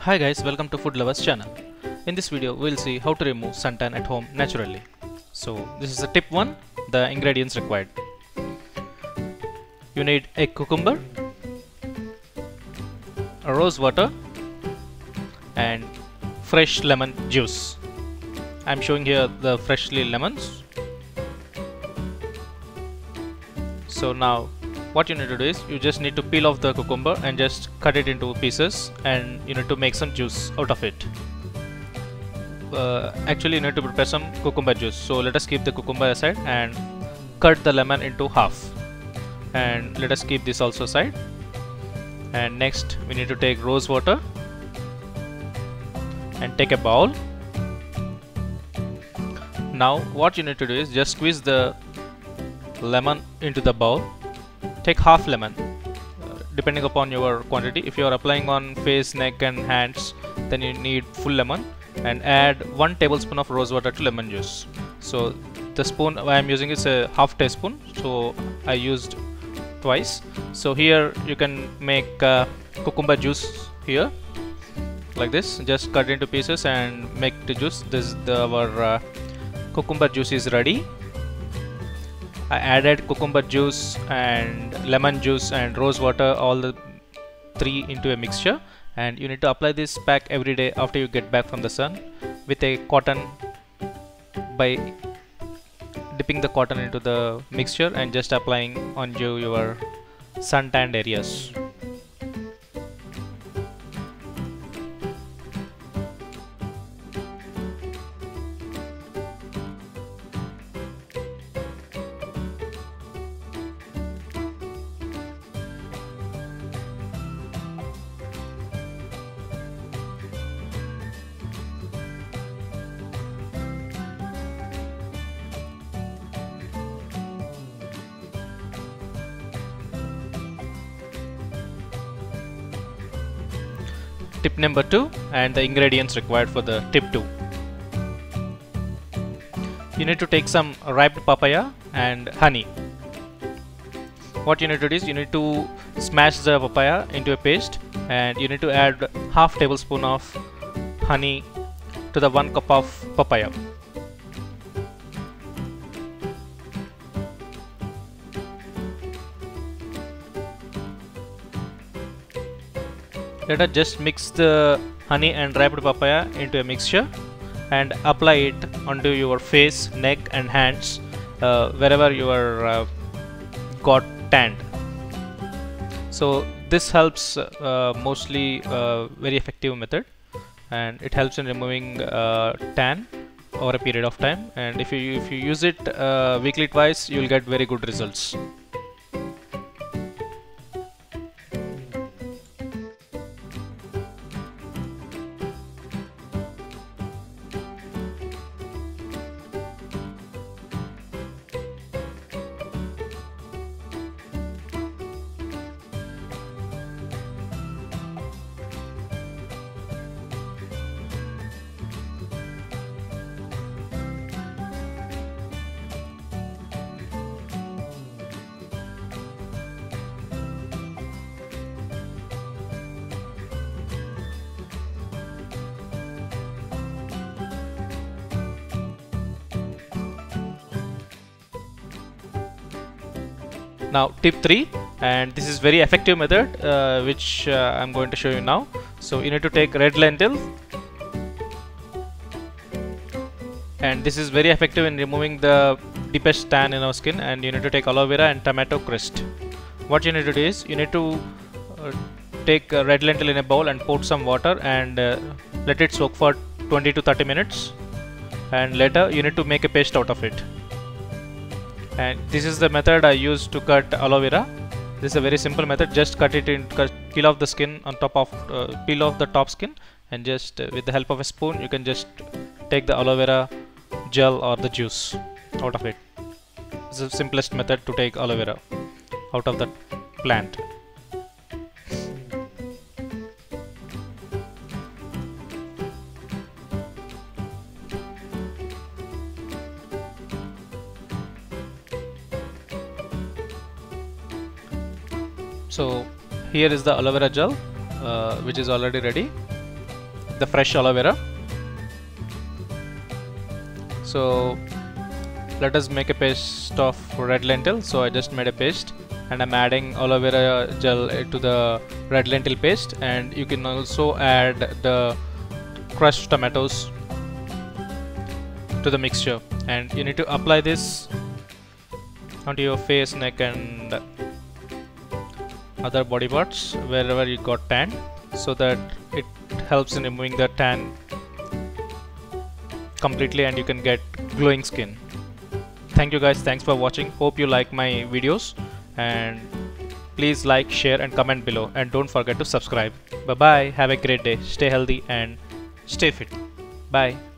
Hi guys, welcome to Food Lovers channel. In this video we'll see how to remove suntan at home naturally. So this is the tip 1, the ingredients required. You need a cucumber, a rose water and fresh lemon juice. I'm showing here the freshly lemons. So now what you need to do is you just need to peel off the cucumber and just cut it into pieces, and you need to make some juice out of it. Actually you need to prepare some cucumber juice, so let us keep the cucumber aside and cut the lemon into half, and let us keep this also aside. And next we need to take rose water and take a bowl. Now what you need to do is just squeeze the lemon into the bowl. Take half lemon depending upon your quantity. If you are applying on face, neck and hands, then you need full lemon, and add 1 tablespoon of rose water to lemon juice. So the spoon I am using is a half teaspoon, so I used twice. So here you can make cucumber juice here like this. Just cut into pieces and make the juice. Our cucumber juice is ready. I added cucumber juice and lemon juice and rose water, all the 3 into a mixture, and you need to apply this pack every day after you get back from the sun with a cotton, by dipping the cotton into the mixture and just applying on your sun tanned areas. Tip number 2 and the ingredients required for the tip 2. You need to take some ripe papaya and honey. What you need to do is you need to smash the papaya into a paste, and you need to add half tablespoon of honey to the 1 cup of papaya. Let us just mix the honey and ripe papaya into a mixture and apply it onto your face, neck and hands, wherever you are got tanned. So this helps mostly very effective method, and it helps in removing tan over a period of time, and if you use it weekly twice, you will get very good results. Now tip 3, and this is very effective method which I'm going to show you now. So you need to take red lentil, and this is very effective in removing the deepest tan in our skin, and you need to take aloe vera and tomato crust. What you need to do is you need to take red lentil in a bowl and pour some water and let it soak for 20 to 30 minutes, and later you need to make a paste out of it. And this is the method I use to cut aloe vera. This is a very simple method. Just cut it in, peel off the skin on top of, peel off the top skin, and just with the help of a spoon you can just take the aloe vera gel or the juice out of it. This is the simplest method to take aloe vera out of the plant. So here is the aloe vera gel which is already ready. the fresh aloe vera. So let us make a paste of red lentil. So I just made a paste and I'm adding aloe vera gel to the red lentil paste, and you can also add the crushed tomatoes to the mixture, and you need to apply this onto your face, neck and other body parts wherever you got tan, so that it helps in removing the tan completely and you can get glowing skin. Thank you guys, thanks for watching. Hope you like my videos, and please like, share and comment below, and don't forget to subscribe. Bye bye, have a great day, stay healthy and stay fit. Bye.